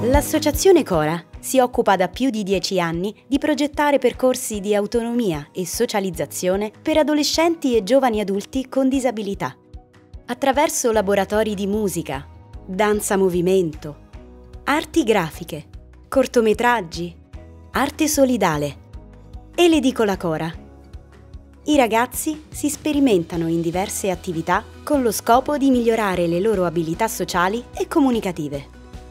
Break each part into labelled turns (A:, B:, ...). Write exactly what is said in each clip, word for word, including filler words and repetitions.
A: L'associazione Cora si occupa da più di dieci anni di progettare percorsi di autonomia e socializzazione per adolescenti e giovani adulti con disabilità. Attraverso laboratori di musica, danza-movimento, arti grafiche, cortometraggi, arte solidale e l'edicola Cora. I ragazzi si sperimentano in diverse attività con lo scopo di migliorare le loro abilità sociali e comunicative.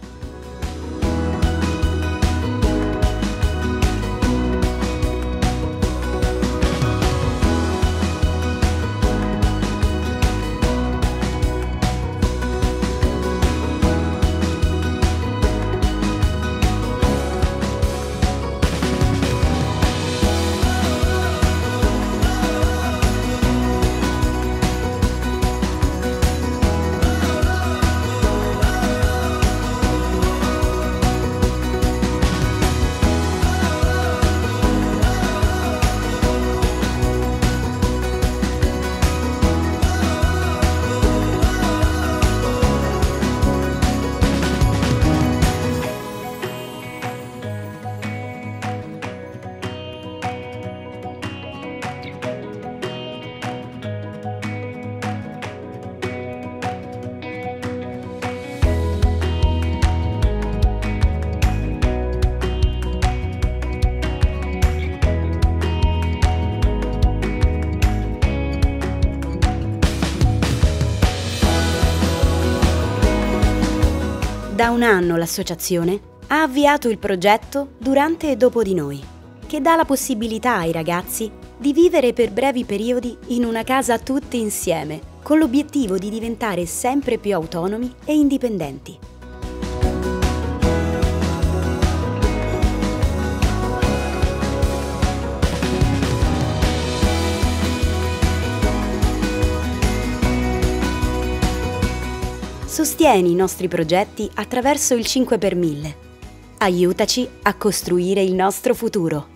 A: Da un anno l'associazione ha avviato il progetto Durante e dopo di noi, che dà la possibilità ai ragazzi di vivere per brevi periodi in una casa tutti insieme, con l'obiettivo di diventare sempre più autonomi e indipendenti. Sostieni i nostri progetti attraverso il cinque per mille. Aiutaci a costruire il nostro futuro.